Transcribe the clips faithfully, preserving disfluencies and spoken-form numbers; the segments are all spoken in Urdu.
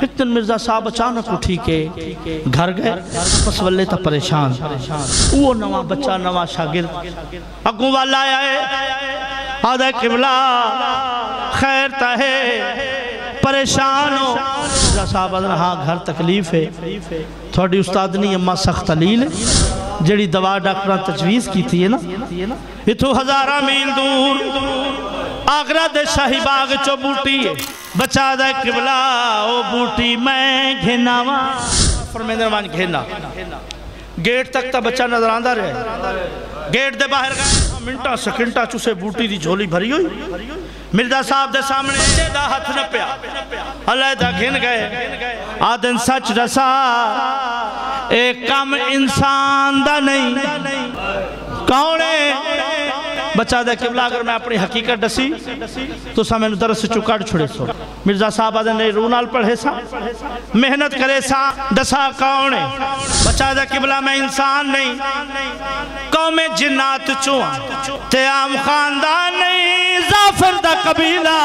ایک دن مرزا صاحب اچانک اٹھی کے گھر گئے پس ولے تا پریشان وہ نواں بچہ نواں شاگرد اگوں والا آیا ہے آدھا قبلہ خیر تا ہے پریشان ہو مرزا صاحب آدھا ہاں گھر تکلیف ہے تھوڑی استادنی اما سخت علیل ہے جڑی دوا ڈاکٹران تجویز کی تھی ہے نا اتھو ہزارہ میل دور آگرہ دے شاہی باغ چو بوٹی ہے بچہ دے قبلہ او بوٹی میں گھنا وا فرمیندر مان گھنا گیٹ تک تا بچہ نظر آندہ رہے گیٹ دے باہر گئے منٹا سکنٹا چوسے بوٹی دی جھولی بھری ہوئی مرزا صاحب دے سامنے دا ہاتھ نہ پیا اللہ دا گھن گئے آدن سچ رسا ایک کم انسان دا نہیں کونے بچہ دے قبلہ اگر میں اپنی حقیقت ڈسی تو سا میں نے درس سے چکاڑ چھڑے سو مرزا صاحب آدھے نے رونال پڑھے سا محنت کرے سا ڈسا کونے بچہ دے قبلہ میں انسان نہیں قوم جنات چوہاں تے عام خاندان نہیں زافر دا قبیلہ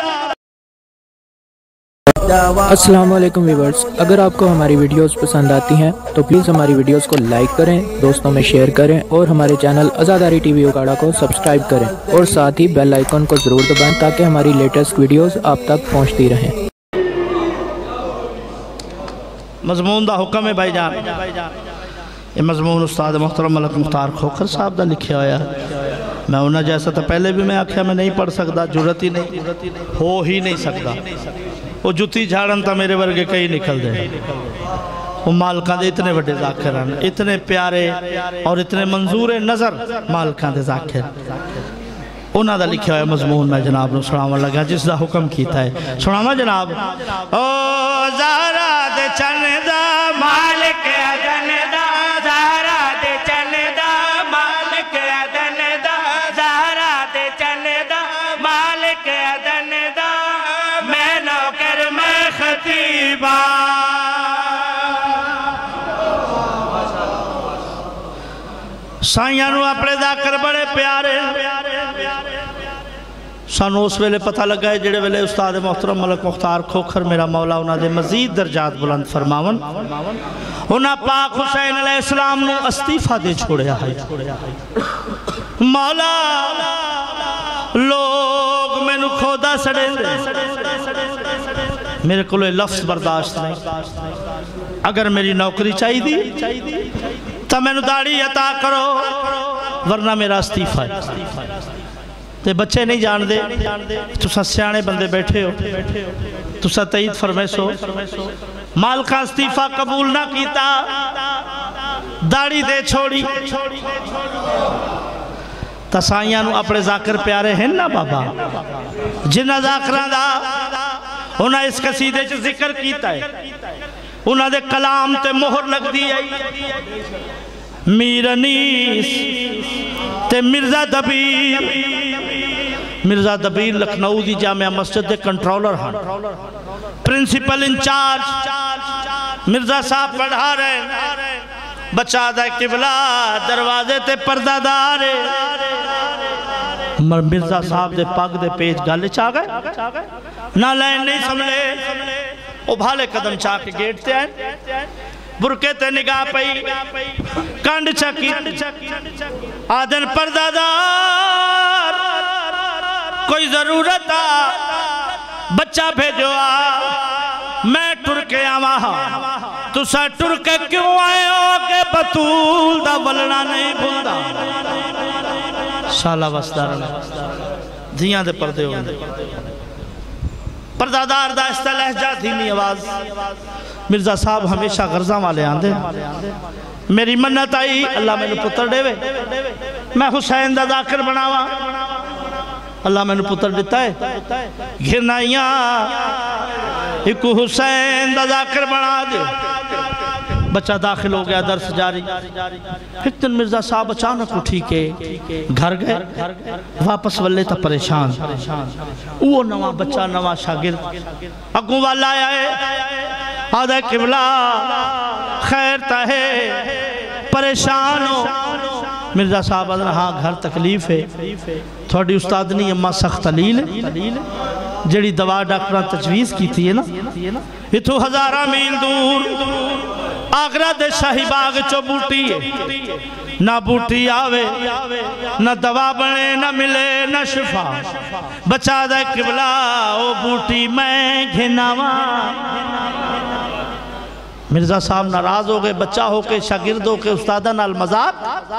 السلام علیکم ویورز، اگر آپ کو ہماری ویڈیوز پسند آتی ہیں تو پلیز ہماری ویڈیوز کو لائک کریں، دوستوں میں شیئر کریں اور ہمارے چینل عزاداری ٹی وی اکاڑا کو سبسکرائب کریں اور ساتھ ہی بیل آئیکن کو ضرور دبائیں تاکہ ہماری لیٹسٹ ویڈیوز آپ تک پہنچتی رہیں۔ مضمون دا حکم ہے بھائی جان، یہ مضمون استاد محترم ملک مختار کھوکھر صاحب دا لکھے ہویا ہے۔ میں انہاں جیسا تو پہلے بھی میں آکھیا میں نہیں پڑھ سکتا، جرت ہی نہیں ہو ہی نہیں سکتا۔ وہ جتی جھاڑن تا میرے ورگے کئی نکل دے، وہ مالکان دے اتنے بڑے ذاکران، اتنے پیارے اور اتنے منظور نظر مالکان دے ذاکر۔ انہاں دا لکھیا ہویا مضمون میں جناب نو سناما لگا جس دا حکم کیتا ہے سناما جناب۔ او زہرا دے چندہ مالک ادن دا، زہرا دے چندہ مالک ادن دا، زہرا دے چندہ مالک ادن دا، میں نوکر میں خطیبہ۔ سائیاں نو اپنے ذاکر بڑے پیارے سانو اس ویلے پتہ لگا ہے جڑے ویلے استاد محترم ملک مختار کھوکھر میرا مولا انہاں دے مزید درجات بلند فرماون انہاں پاک حسین علیہ السلام نو استیفہ دے چھوڑیا ہے۔ مولا لوگ میں نو کھودا سڑے میرے کو لئے لفظ برداشت نہیں، اگر میری نوکری چاہی دی تو میں نو داڑھی عطا کرو ورنہ میرا استیفہ ہے۔ تے بچے نہیں جان دے تو سا سیانے بندے بیٹھے ہو تو سا تئید فرمائے سو مالکہ استیفہ قبول نہ کیتا داڑھی دے چھوڑی تسائیاں نو اپنے ذاکر پیارے ہیں نا بابا جنہ ذاکران دا انہاں اس قصیدے چ ذکر کیتا ہے انہاں دے کلام تے مہر لگ دی ہے میرنیس تے مرزا دبیر مرزا دبیر لکھنؤ دی جامعہ مسجد دے کنٹرولر ہاں پرنسپل انچارج مرزا صاحب پڑھا رہے بچہ دا قبلہ دروازے تے پردہ دارے مرزا صاحب دے پاک دے پیج گالے چاہ گئے نہ لائن نہیں سمجھے وہ بھالے قدم چاہ کے گیٹ تے آئے برکے تے نگاہ پئی کانڈ چکی آدن پردہ دار کوئی ضرورت آ بچہ بھیجو آ میں ٹرکے آماہا تو سا ٹرکے کیوں آئے ہو کہ بطول دا ولنا نہیں بھولدا سالہ وستار دھیاں دے پردے ہوندے پردہ دار دا اس لہجہ دھیمی آواز مرزا صاحب ہمیشہ غرضاں والے آندے میری منت آئی اللہ میں نے پتر دے وے میں حسین دا ذاکر بناوا اللہ میں نے پتر دیتا ہے گھنائیاں ایک حسین دا ذاکر بنا دے بچہ داخل ہو گیا درس جاری ایک دن مرزا صاحب اچانک اٹھی کے گھر گئے واپس ولے تا پریشان وہ نواں بچہ نواں شاگرد اگوں والا آیا ہے آدھا قبلہ خیر تا ہے پریشان ہو مرزا صاحب آدھا ہاں گھر تکلیف ہے تھوڑی استادنی اما سخت علیل ہے جڑی دوا ڈاکٹران تجویز کی تھی ہے نا اتھو ہزارہ میل دور آگرہ دے شاہی باغ چو بوٹی ہے نہ بوٹی آوے نہ دوا بنے نہ ملے نہ شفا بچا دے قبلہ او بوٹی میں گھناوا مرزا صاحب ناراض ہو گئے بچہ ہو کے شاگرد ہو کے استادہ نال مذاق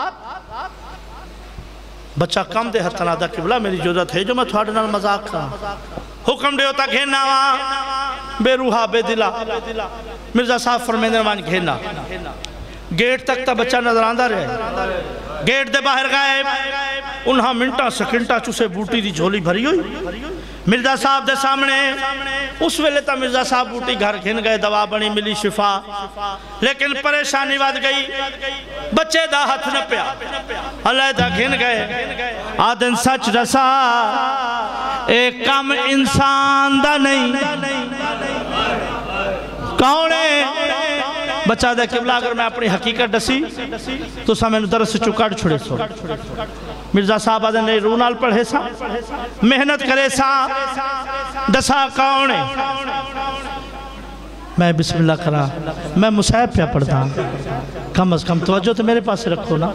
بچہ کم دے ہتھنا دا قبلہ میری جرت ہے جو میں تھوڑے نال مذاق کھا حکم دے ہوتا گھینا وہاں بے روحا بے دلا مرزا صاحب فرمیندر وہاں گھینا گیٹ تک تا بچہ نظر آندہ رہے گیٹ دے باہر گئے انہاں منٹا سکنٹا چوسے بوٹی دی جھولی بھری ہوئی مرزا صاحب دے سامنے اس ویلے تا مرزا صاحب بوٹی گھر گھن گئے دوا بنی ملی شفا لیکن پریشانی بات گئی بچے دا ہاتھ نہ پیا اللہ دا گھن گئے آدن سچ رسا ایک کم انسان دا نہیں کونے بچہ دے قبلہ اگر میں اپنی حقیقت ڈسی تو سا میں درس چکاڑ چھڑے سو مرزا صاحب آدھے نے رونال پڑھے سا محنت کرے سا دسا کونے میں بسم اللہ کرا میں مصحف پہ پڑھتا کم از کم توجہ تو میرے پاس رکھو نا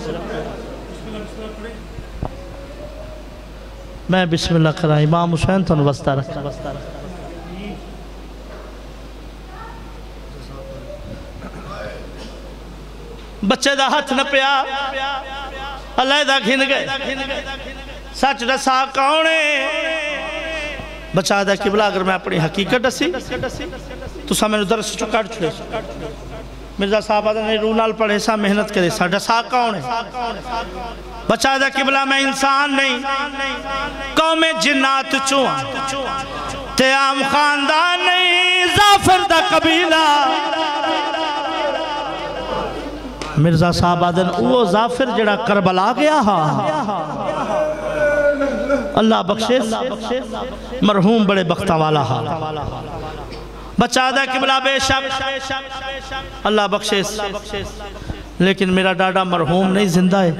میں بسم اللہ کرا امام حسین تو نوستہ رکھا بچے دا ہاتھ نہ پیا اللہ دا گھن گئے سچ رسا کونے بچہ دا قبلہ اگر میں اپنی حقیقت ڈسی تو سا میں نے درس چکاڑ چھوڑے مرزا صاحب آدھے نے رونال پڑھے سا محنت کرے سا ڈسا کونے بچہ دا قبلہ میں انسان نہیں قوم جنات چوہاں تیام خاندان نہیں زافر دا قبیلہ مرزا صاحب آدھن وہ زافر جڑا کربلا گیا ہاں اللہ بخشے مرحوم بڑے بختہ والا ہاں بچہ دا قبلہ بے شک اللہ بخشے لیکن میرا ڈاڈا مرحوم نہیں زندہ ہے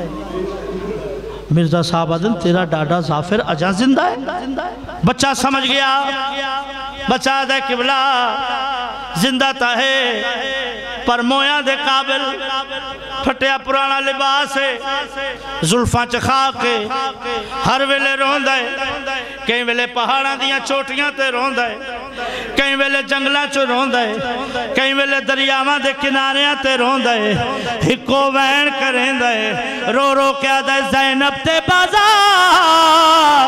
مرزا صاحب آدھن تیرا ڈاڈا زافر اجاں زندہ ہے بچہ سمجھ گیا بچہ دا قبلہ زندہ تا ہے پر مویاں دے قابل پھٹیا پرانا لباس ہے زلفاں چخا کے ہر ویلے روندہ ہے کہیں ویلے پہاڑاں دیاں چوٹیاں تے روندہ ہے کہیں ویلے جنگلاں چو روندہ ہے کہیں ویلے دریاواں دے کناریاں تے روندہ ہے ہکو وین کریں دے رو رو کیا دے زینب تے بازار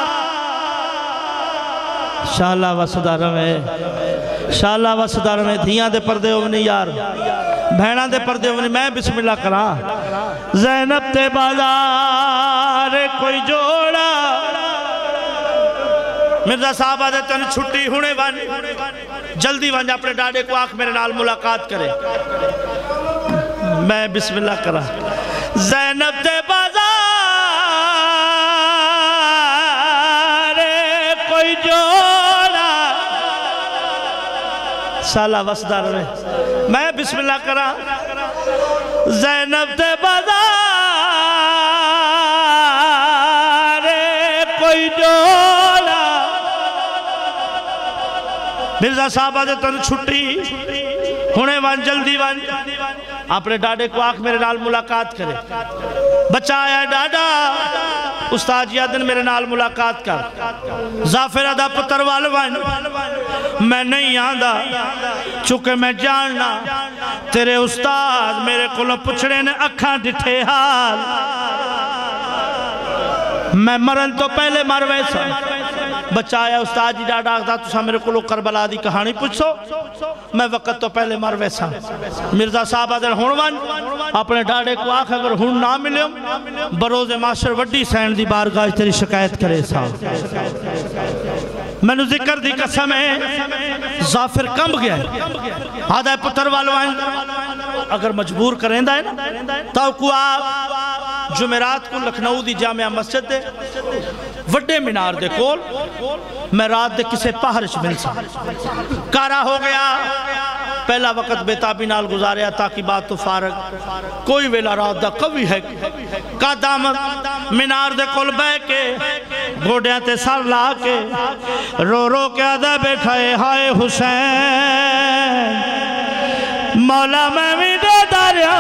شاءاللہ وسدارہ میں شاءاللہ وسدارہ میں دھیاں دے پردے ہونے یار بھینہ دے پردے ہونے میں بسم اللہ کرا زینب تے بازار کوئی جوڑا مرزا صاحب آدھے تن چھٹی ہونے بان جلدی بان جا اپنے ڈاڈے کو آنکھ میرے نال ملاقات کرے میں بسم اللہ کرا زینب تے بازار کوئی جوڑا سالہ وسدار میں میں بسم اللہ کرا زینب تے بازار کوئی جوڑا مرزا صاحب آدھے تن چھٹی ہونے وان جلدی وان اپنے ڈاڈے کو آنکھ میرے نال ملاقات کرے بچہ آیا ڈاڈا استاد جی آدھن میرے نال ملاقات کر زافر آدھا پتر والوان میں نہیں آندھا چونکہ میں جاننا تیرے استاد میرے کلوں پچھڑے نے اکھاں ڈٹھے حال میں مرن تو پہلے مر ویسا بچہ آیا استاد جی ڈاڈا آگتا تو سا میرے کلو کربلا دی کہانی پوچھو میں وقت تو پہلے مر ویسا مرزا صاحب آدھر ہونوان اپنے ڈاڈے کو آکھ اگر ہون نہ ملے بروز معاشر وڈی سین دی بارگاہ تیری شکایت کرے سا میں نے ذکر دی قسم ہے زافر کم گیا ہے آدھا پتر والوان اگر مجبور کریں دا ہے نا تو کو آپ جمعرات کو لکھنؤ دی جامعہ مسجد دے وڈے منار دے کول میں رات دے کسے پہرش مل سا کارا ہو گیا پہلا وقت بیتابی نال گزاریا تاکہ بات تو فارغ کوئی ویلا رات دا قوی ہے کا دامت منار دے کول بے کے گوڑیاں تے سر لا کے رو رو کے آدھا بیٹھائے ہائے حسین مولا میں بھی دے داریا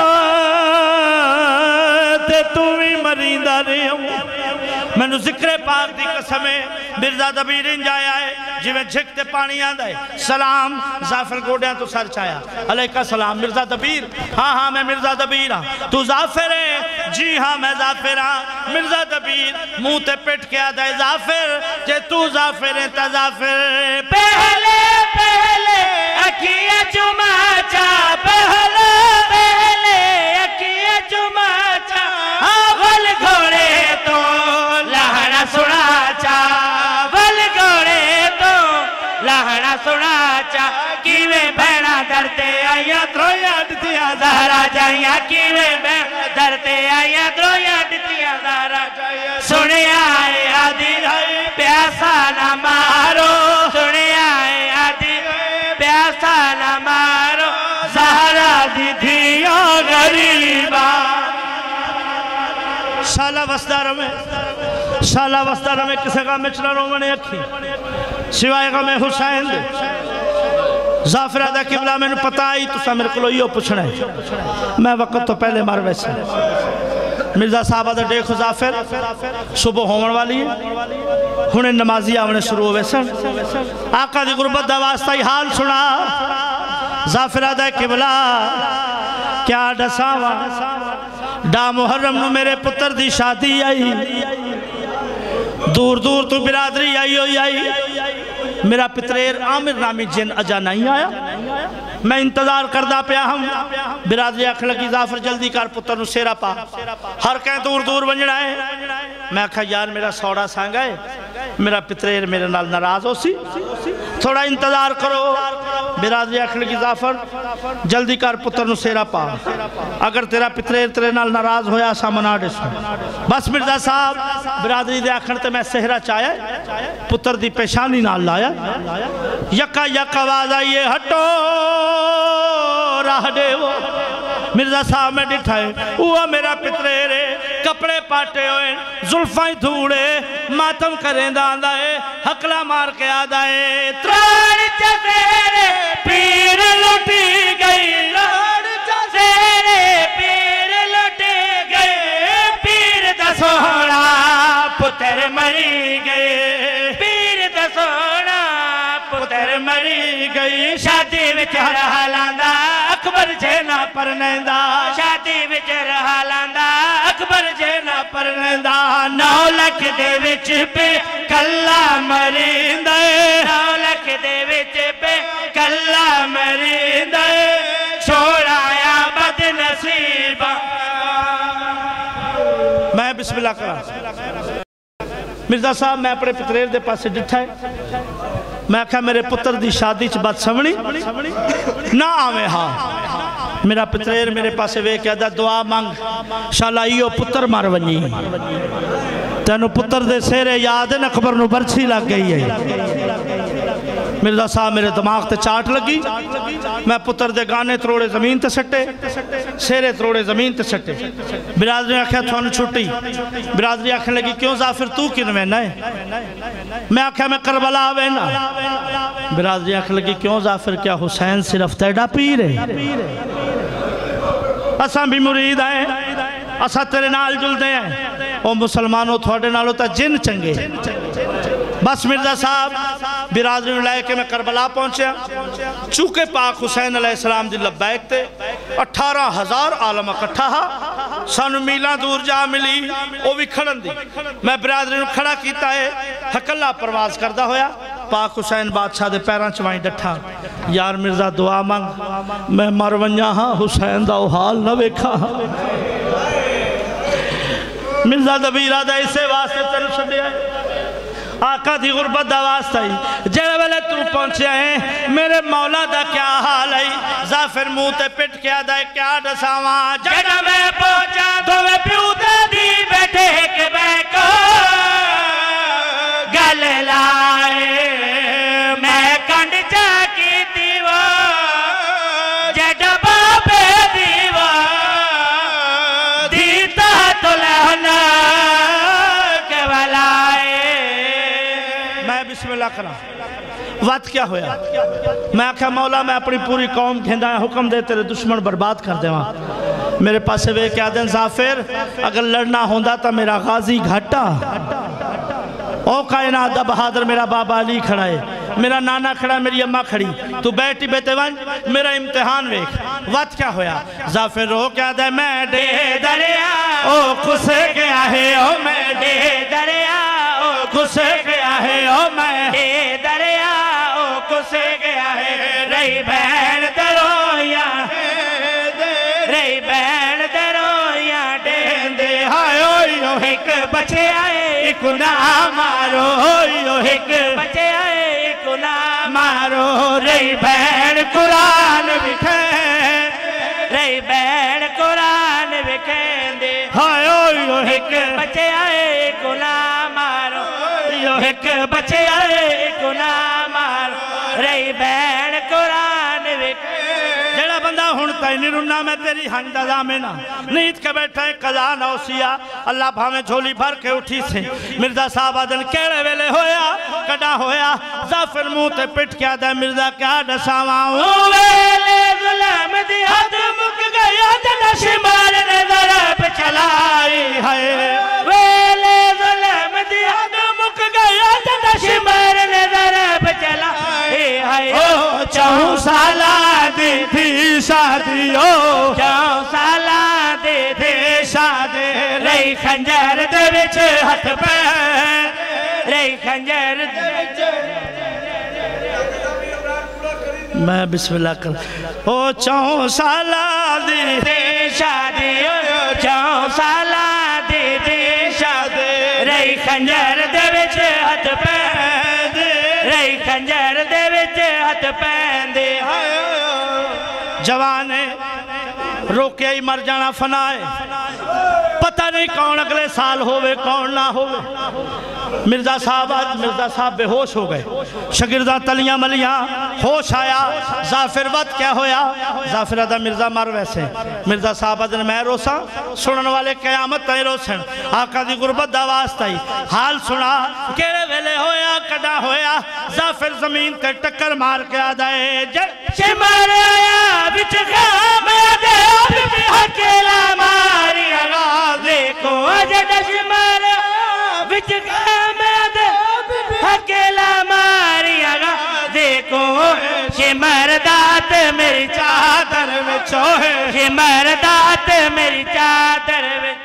تے تو بھی مرین داریا میں نے ذکر پاک دی قسمیں مرزا دبیر انجایا ہے جی میں جھکتے پانی آندھا ہے سلام زعفر گوڑیاں تو سر چایا علیکہ سلام مرزا دبیر ہاں ہاں میں مرزا دبیر ہاں تو زعفر ہے جی ہاں میں زعفر ہاں مرزا دبیر منہ تے پٹ کے آدھا ہے زعفر جے تو زعفر ہے تا زعفر پہلے پہلے اکیہ جمعہ پہلے پہلے اکیہ جمعہ آغل گھوڑے تو لہرہ سنا چاول گوڑے تو لہرہ سنا چا کیویں بہنا درتے آیا درویا ڈتیا زہرہ جائیا کیویں بہنا درتے آیا درویا ڈتیا زہرہ جائیا سنے آئے آدھی پیاسا نہ مارو سنے آئے آدھی پیاسا نہ مارو زہرہ دی دھیا غریبہ شالہ وسدار میں شالہ وسدار میں کسے کا مچلا رومنے اکھی سوائے کا میں حسین دے زعفر آدھا قبلہ میں نے پتا آئی تو سا میرے کلو یہ پوچھنا ہے میں وقت تو پہلے مار ویسے مرزا صاحب آدھا دیکھو زعفر صبح ہومن والی ہے ہنے نمازی آمنے شروع ہوئے سن آقا دی غربت دا واسطہ ہی حال سنا زعفر آدھا قبلہ کیا ڈساوا ڈا محرم نو میرے پتر دی شادی آئی دور دور تو برادری آئی ہوئی آئی میرا پتریر عامر نامی جن اجا نہیں آیا میں انتظار کردہ پیا ہم برادری اکھ لگی زعفر جلدی کار پتر نو سیرا پا ہر کہیں دور دور بنجڑا ہے میں کہا یار میرا سوڑا سانگا ہے میرا پتریر میرے نال ناراض ہو سی تھوڑا انتظار کرو برادری اکھ لگی زعفر جلدی کار پتر نو سیرا پا اگر تیرا پتریر تیرے نال ناراض ہویا سامنا ڈسو بس مرزا صاحب برادری دے آخرتے میں سہرہ چاہے پتر دی پیشانی نال لایا یکا یکا آواز آئیے ہٹو راہ دے وہ مرزا صاحب میں ڈٹھائے وہ میرا پترے کپڑے پاٹے ہوئے زلفائیں دھوڑے ماتم کریں داندہ ہے حقلہ مار کے آدھائے ترار چسیرے پیر لٹی گئی لوڑ چسیرے پیر لٹی گئی پیر دسوڑا پتر مری گئی پیر دسوڑا پتر مری گئی شادی وچ رہا لاندہ اکبر جینا پرنیندہ شادی وچ رہا لاندہ اکبر جینا پرنیندہ نو لکھ دے وچ پہ کلہ مریندہ نو لکھ دے وچ پہ کلہ مریندہ چھوڑایا بد نصیبہ میں بسم اللہ کرا مرزا صاحب میں اپنے پتریر دے پاسے ڈٹھا ہے میں کہا میرے پتر دی شادی چھ بات سمنی نہ آوے ہاں میرا پتریر میرے پاسے وے کہا دا دعا مانگ شالا ایو پتر مار ونی تینو پتر دے سیرے یادن اکبر نو برچھی لگ گئی ہے مرزا صاحب میرے دماغ تے چاٹ لگی میں پتر دے گانے تروڑے زمین تے سٹے سیرے تروڑے زمین تے سٹے برادری آکھیا تھوانو چھوٹی برادری آکھنے لگی کیوں زعفر تو کنوے نائے میں آکھیا میں کربلا آوے نا برادری آکھنے لگی کیوں زعفر کیا حسین صرف تیڑا پیر ہے اساں بھی مرید آئے اساں تیرے نال جل دے ہیں او مسلمانوں تھوڑے نالوں تا جن چنگے بس مرزا صاحب برادری لائے کہ میں کربلا پہنچیا چونکہ پاک حسین علیہ السلام دی لبیک تے اٹھارہ ہزار عالم اکٹھا ہا سانو میلہ دور جا ملی وہ بھی کھڑن دی میں برادری نو کھڑا کیتا ہے حقلہ پرواز کردہ ہویا پاک حسین بادشاہ دے پیران چوائیں ڈٹھا یار مرزا دعا مانگ میں مرونیا ہاں حسین دا حال نہ ویکھا مرزا دبیر آدھا اسے واسطے تر چھڑے آئے آقا دی غربت دا واسطہ ہی جڑے والے تو پہنچے ہیں میرے مولا دا کیا حال ہے زعفر موتے پٹ کے آدھا ہے کیا ڈساواں جڑا میں پہنچا تو میں پیوتے دی بیٹھے کے بے کو گل لائے میں کنڈ چاکی دیوا جڑا بابے دیوا دیتا تو لہنا کے بلائے بسم اللہ کرا وقت کیا ہویا میں آکھا مولا میں اپنی پوری قوم گھندہ حکم دے تیرے دشمن برباد کر دے وہاں میرے پاس سے کیا دیں ظافر اگر لڑنا ہوندہ تا میرا غازی گھٹا او کائنات دا بہادر میرا بابا علی کھڑا ہے میرا نانا کھڑا ہے میری اممہ کھڑی تو بیٹی بیٹے ونج میرا امتحان ویک وقت کیا ہویا ظافر رو کیا دے میں ڈے دریا او کسے گیا ہے او میں ڈے دریا او کسے گیا ہے او میں ڈے دریا او کسے گیا ہے رہی بہن درویا رہی بہن درویا ڈین دے ہائیو ایک بچے آئے ایک نام مارو ایک بچے آئے ایک نام مارو رہی بہن قرآن بکھیں رہی بہن قرآن بکھیں دے ہائیو ایک بچے آئے ایک نام مارو ایک بچے آئے ایک نام مارو رہی بہن قرآن بکھیں جڑا بندہ ہونتا ہے نہیں رنہ میں تیری ہنگ دا دامینا نیت کے بیٹھا ہے قضا نوسیا اللہ بھامیں جھولی بھر کے اٹھی سے مرزا صاحب آدن کیڑے ویلے ہویا کڑا ہویا ظافر منہ تے پٹ کیا دے مرزا کیا ڈساواں ویلے ظلم دی حد مک گیا جنا شمال نے ضرب چلائی ہے ویلے ظلم دی حد مک گیا جنا شمال نے ضرب چلائی ہے چاہوں سالہ دی تھی شادیو چاہوں سالہ دی تھی شادی رہی خنجر دے وچ ہتھ پہ رہی خنجر دے وچ میں بسم اللہ کر او چاہوں سالہ دی تھی شادیو چاہوں سالہ دی تھی شادی رہی خنجر دے وچ ہتھ پہ رہی خنجر دے وچ ہتھ پہندے جوانے روکے ہی مر جانا فنائے پتہ نہیں کون اگلے سال ہوئے کون نہ ہوئے مرزا صاحب آج مرزا صاحب بے ہوش ہو گئے شگردہ تلیاں ملیاں ہوش آیا ظافر وقت کیا ہویا ظافر آدھا مرزا مر ویسے مرزا صاحب آدھا میں روسا سنن والے قیامت تائی روسن آقا دی غربت داواز تائی حال سنا کیڑے ویلے ہویا کڑا ہویا ظافر زمین تے ٹکر مار کے آدھا ہے جڑ مار آیا بچ خام آدھے اب بھی حکیلا ماری آغازے کو جڑ شمار بچ خام آدھے حکیلا ماری آغازے کو شمر دات میری چادر میں چوہے شمر دات میری چادر میں